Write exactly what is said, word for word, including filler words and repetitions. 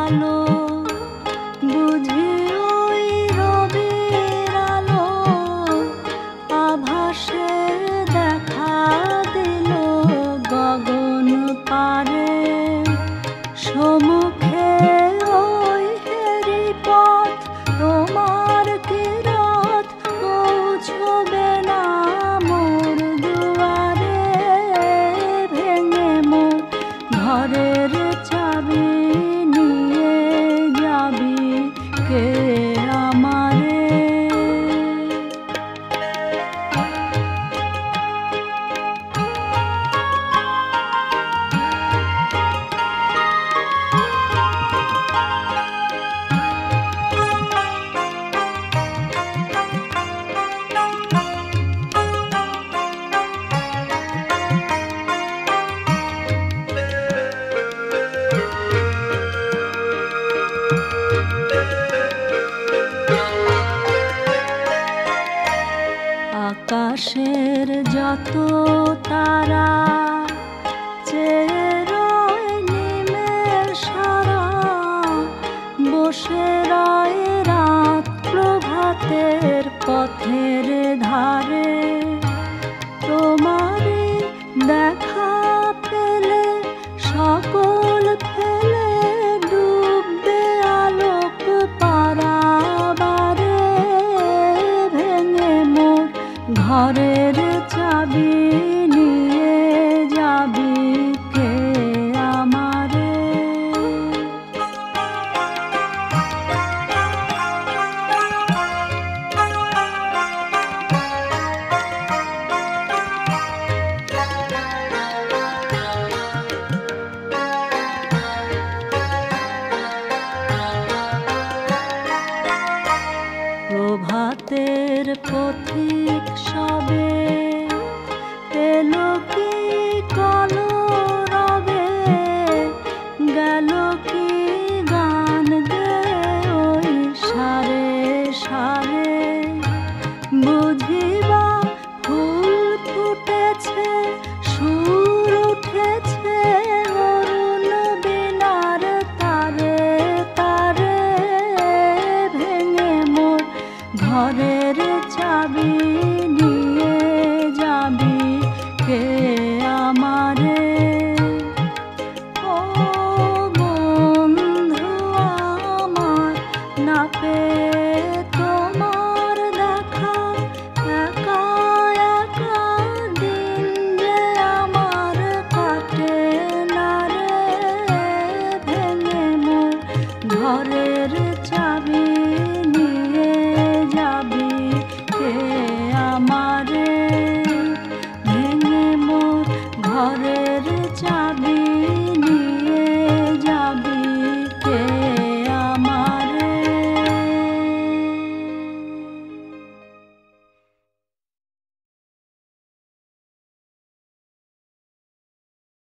আলো বুঝি ওই রবির আলো আভাসে দেখা দিল গগন পারে সম্মুখে ওই হেরি পথ তোমার কি রথ পৌঁছবে না মোর দুয়ারে ভেঙে মোর ঘরের চাবি নিয়ে যাবি কে আমারে আকাশের যত তারা চেয়ে রয় নিমের সারা বসে রয় রাত প্রভাতের পথের ধারে তোমারই দেখা পেলে সকল ফেলে ডুববে আলোক পারাবারে ভেঙে মোর ঘরের চাবি নিয়ে যাবি কে আমারে প্রভাতের পথিক সবে এলো কি কলরবে গেল কি গান দে ওই সারে সারে বুঝিবা ফুল ফুটেছে সুর উঠেছে অরুণ বিনার তারে তারে ভেঙে মোর ঘরের চাবি নিয়ে যাবি কে আমারে ও বন্ধু আমার না পেয়ে তোমার দেখা একা একা দিন যে আমার কাটে না রে ভেঙে মোর ঘরের চা